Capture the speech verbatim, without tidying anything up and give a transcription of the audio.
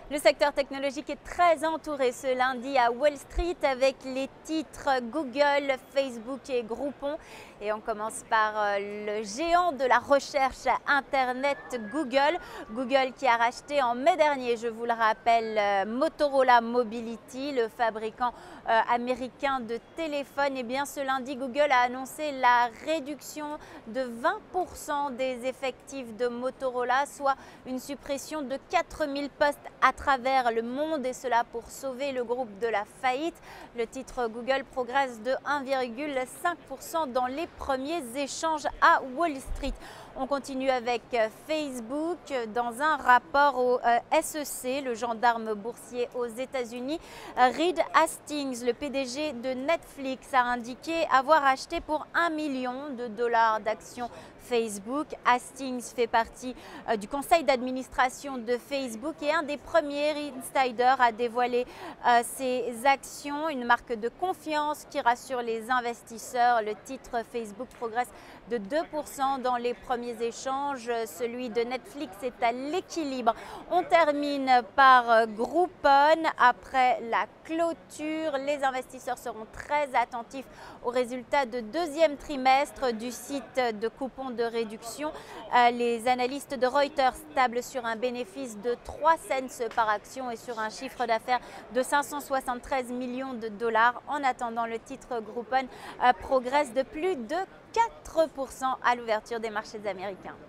Le secteur technologique est très entouré ce lundi à Wall Street avec les titres Google, Facebook et Groupon. Et on commence par le géant de la recherche Internet Google. Google qui a racheté en mai dernier, je vous le rappelle, Motorola Mobility, le fabricant euh, américain de téléphones. Et bien ce lundi, Google a annoncé la réduction de vingt pour cent des effectifs de Motorola, soit une suppression de quatre mille postes à travers le monde, et cela pour sauver le groupe de la faillite. Le titre Google progresse de un virgule cinq pour cent dans les premiers échanges à Wall Street. On continue avec Facebook. Dans un rapport au S E C, le gendarme boursier aux États-Unis, Reed Hastings, le P D G de Netflix, a indiqué avoir acheté pour un million de dollars d'actions Facebook. Hastings fait partie du conseil d'administration de Facebook et un des premiers insiders à dévoiler ses actions, une marque de confiance qui rassure les investisseurs. Le titre Facebook progresse de deux pour cent dans les premiers échanges. Celui de Netflix est à l'équilibre. On termine par Groupon. Après la clôture, les investisseurs seront très attentifs aux résultats de deuxième trimestre du site de coupons de réduction. Les analystes de Reuters tablent sur un bénéfice de trois cents par action et sur un chiffre d'affaires de cinq cent soixante-treize millions de dollars. En attendant, le titre Groupon progresse de plus de quatre pour cent à l'ouverture des marchés américains.